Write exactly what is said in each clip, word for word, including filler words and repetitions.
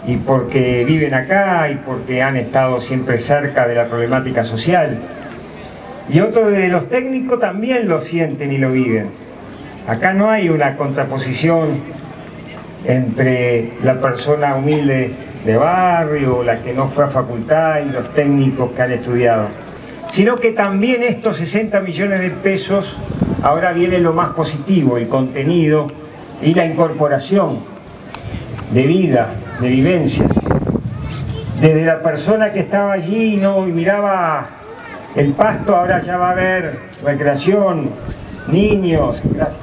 y porque viven acá y porque han estado siempre cerca de la problemática social. Y otros de los técnicos también lo sienten y lo viven. Acá no hay una contraposición entre la persona humilde de barrio, la que no fue a facultad y los técnicos que han estudiado, sino que también estos sesenta millones de pesos, ahora viene lo más positivo, el contenido y la incorporación de vida, de vivencias. Desde la persona que estaba allí ¿no? y miraba el pasto, ahora ya va a haber recreación, niños, gracias,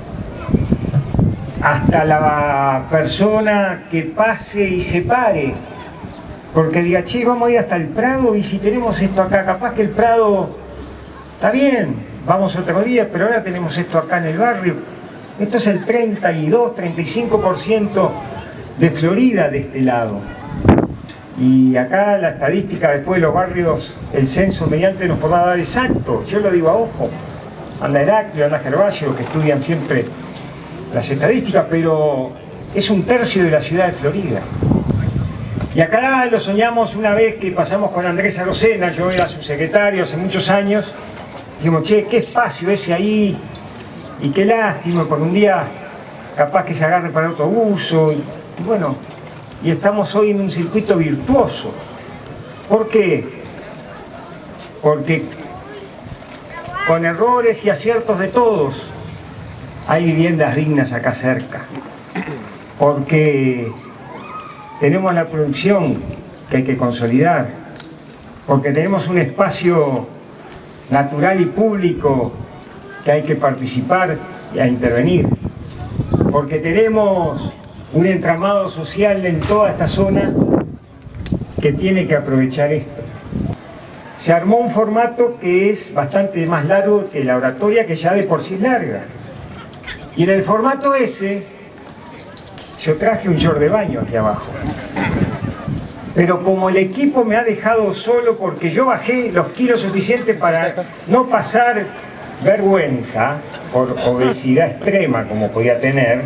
hasta la persona que pase y se pare, porque diga, che, vamos a ir hasta el Prado y si tenemos esto acá, capaz que el Prado está bien, vamos otro día, pero ahora tenemos esto acá en el barrio. Esto es el treinta y dos, treinta y cinco por ciento de Florida de este lado. Y acá la estadística después de los barrios, el censo mediante nos podrá dar exacto, yo lo digo a ojo, anda Heraclio, anda Gervasio, que estudian siempre las estadísticas, pero es un tercio de la ciudad de Florida. Y acá lo soñamos una vez que pasamos con Andrés Arocena, yo era su secretario hace muchos años, dijimos, che, qué espacio ese ahí, y qué lástima, por un día capaz que se agarre para otro uso, y, y bueno, y estamos hoy en un circuito virtuoso. ¿Por qué? Porque con errores y aciertos de todos, hay viviendas dignas acá cerca, porque tenemos la producción que hay que consolidar, porque tenemos un espacio natural y público que hay que participar y a intervenir, porque tenemos un entramado social en toda esta zona que tiene que aprovechar esto. Se armó un formato que es bastante más largo que la oratoria, que ya de por sí es larga. Y en el formato ese, yo traje un short de baño aquí abajo. Pero como el equipo me ha dejado solo porque yo bajé los kilos suficientes para no pasar vergüenza por obesidad extrema como podía tener,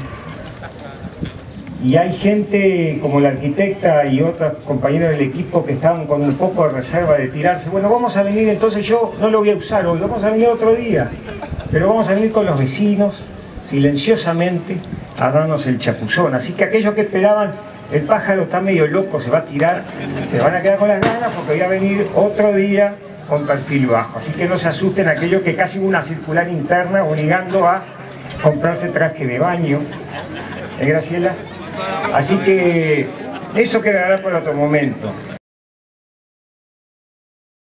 y hay gente como la arquitecta y otros compañeros del equipo que estaban con un poco de reserva de tirarse, bueno, vamos a venir, entonces yo no lo voy a usar hoy, vamos a venir otro día, pero vamos a venir con los vecinos, silenciosamente, a darnos el chapuzón. Así que aquellos que esperaban, el pájaro está medio loco, se va a tirar, se van a quedar con las ganas porque voy a venir otro día con perfil bajo. Así que no se asusten aquellos que casi hubo una circular interna obligando a comprarse traje de baño. ¿Eh, Graciela? Así que eso quedará para otro momento.